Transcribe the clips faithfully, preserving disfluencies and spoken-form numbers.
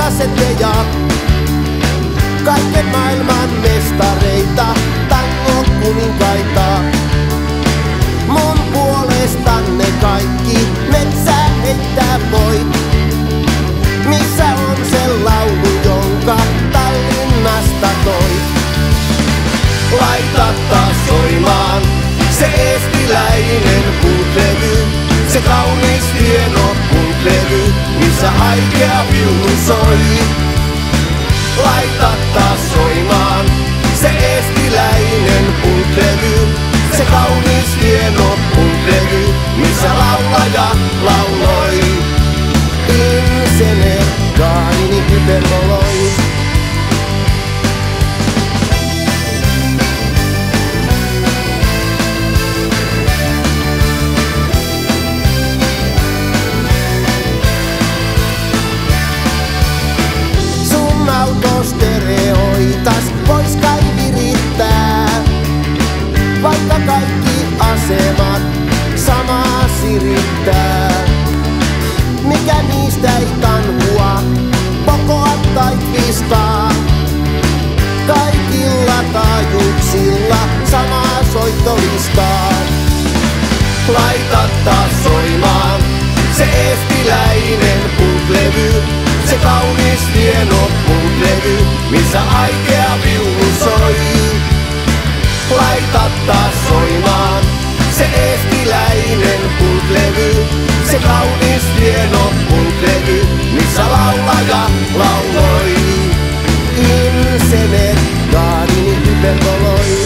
kasetteja. Kaiken maailman mestareita, tangon kuninkaita. Mun puolestanne kaikki metsää heittää voi. Missä on se laulu, jonka Tallinnasta toi? Laita taas soimaan se eestiläinen punklevy, se kaunis hieno punklevy, missä haikea viulu soi. Laita taas soimaan se eestiläinen punklevy, se kaunis hieno punklevy, missä laulaja lauloi. Insener Gaarini hyperboloi. Sun autostereoitas vois kai virittää, vaikka kaikki asemat samaa sirittää. Mikä niistä ei tanhua, pokoa tai pistaa. Kaikilla taajuuksilla samaa soittolistaa. Laita taas soimaan se eestiläinen punklevy, se kaunis hieno punklevy, missä haikea viulu soi. Laita taas soimaan se eestiläinen punklevy, se kaunis hieno punklevy, missä laulaja lauloi. Insener Gaarini hyperboloi.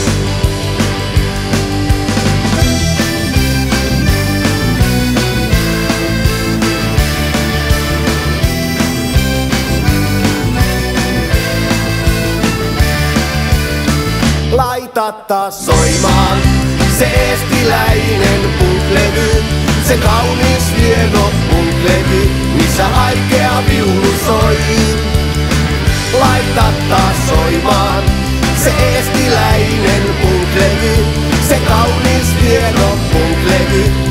Laita taas soimaan se eestiläinen punklevy, se kaunis hieno punklevy, missä haikea viulu soi. Laita taas soimaan se eestiläinen punklevy, se kaunis hieno punklevy,